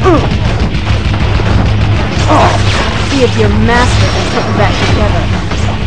See if your master can put you back together.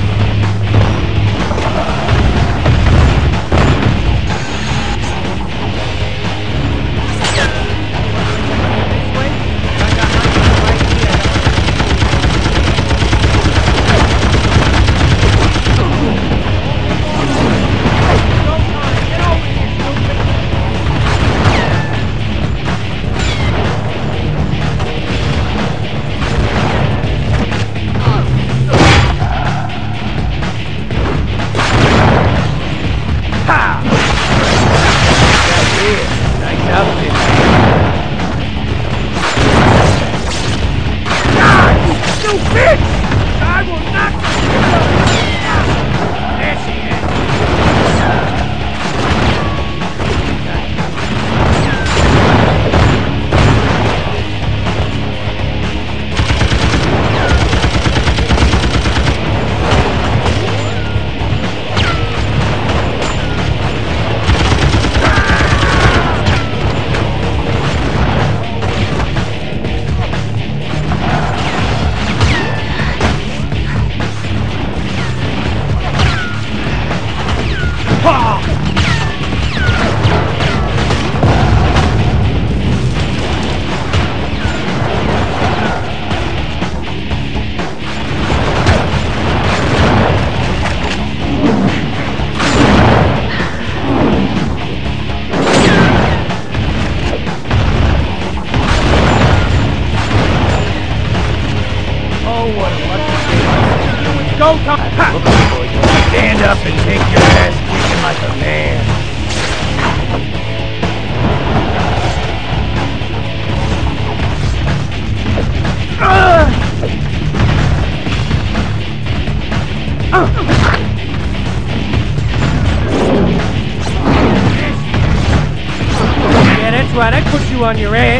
Stand up and take your ass kicking like a man. Yeah, that's right. I put you on your ass.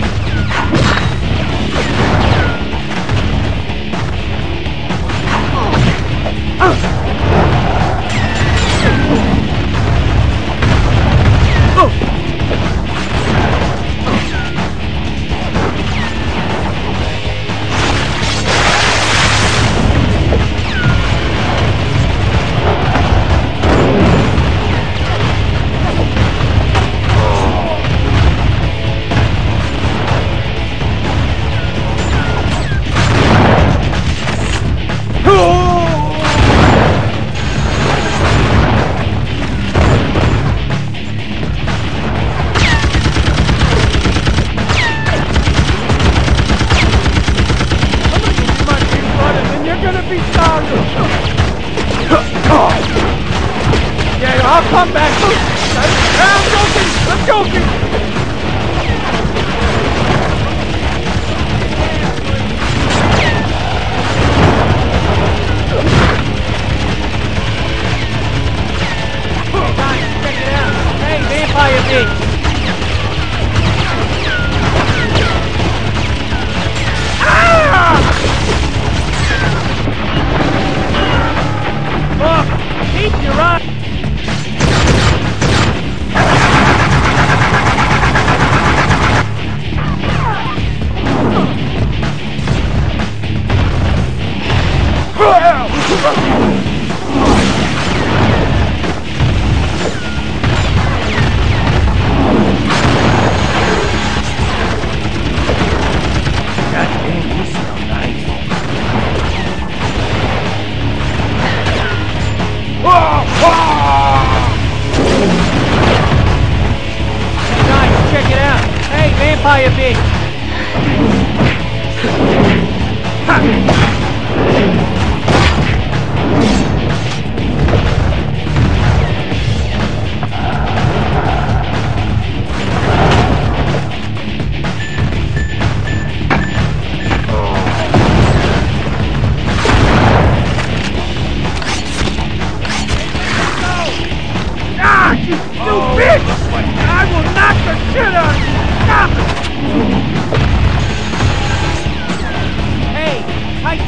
I'll come back. I'm joking. Check it out. Hey, vampire bitch. Look, keep your eye. Vampire bitch! Ah, you stupid! I will knock the shit out of you! Stop it! Hey, tight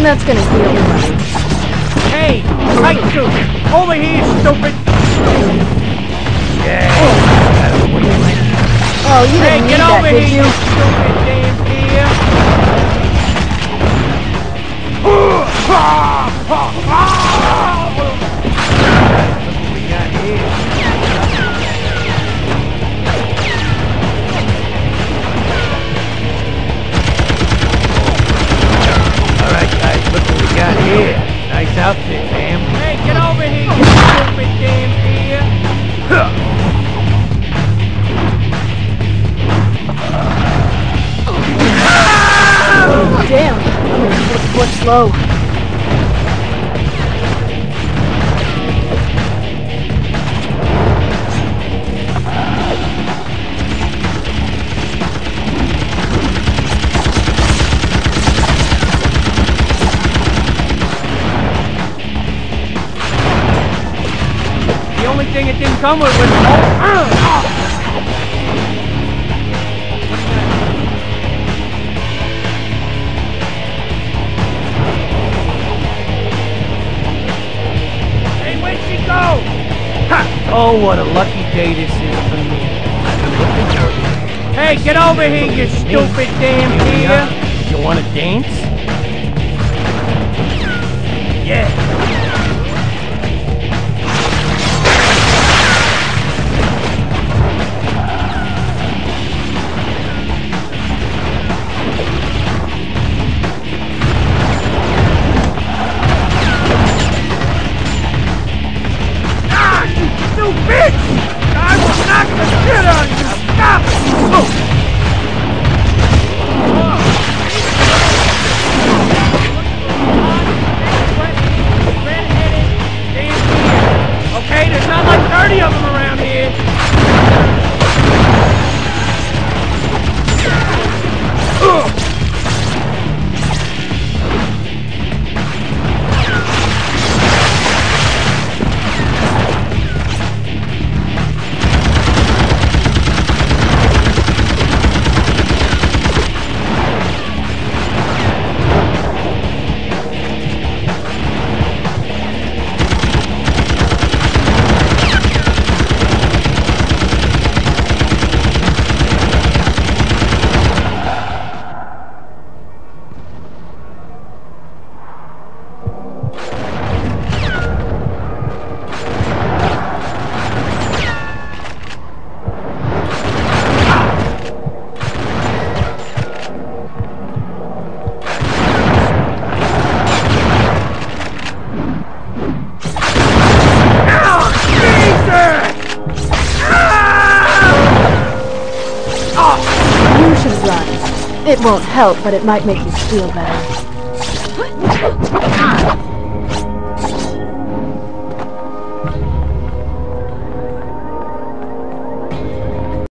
that's gonna heal me. Hey, tight suit! Over here, stupid! Yeah. Oh, you Hey, didn't get need that, over did here, you? you stupid damn deer! Look what we got here. Alright guys, look what we got here. Nice outfit, fam. Hey, get over here, you stupid damn deer! Oh, damn. I'm gonna hit the foot slow. The only thing it didn't come with was Hey, where'd she go? Ha! Oh, what a lucky day this is for me. I've been looking for you. Hey, get over here, you stupid damn deer! You wanna dance? Yeah. Bitch! I will knock the shit out of you! Stop it! Okay, there's not like 30 of them around here. It won't help, but it might make you feel better.